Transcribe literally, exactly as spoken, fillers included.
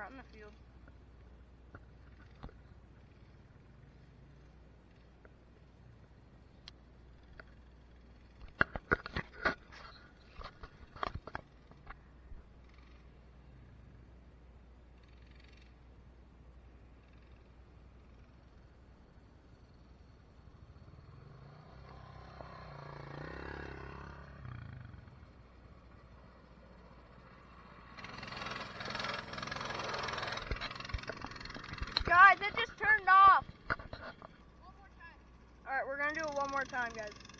We're out in the field. Guys, it just turned off. One more time. Alright, we're gonna do it one more time, guys.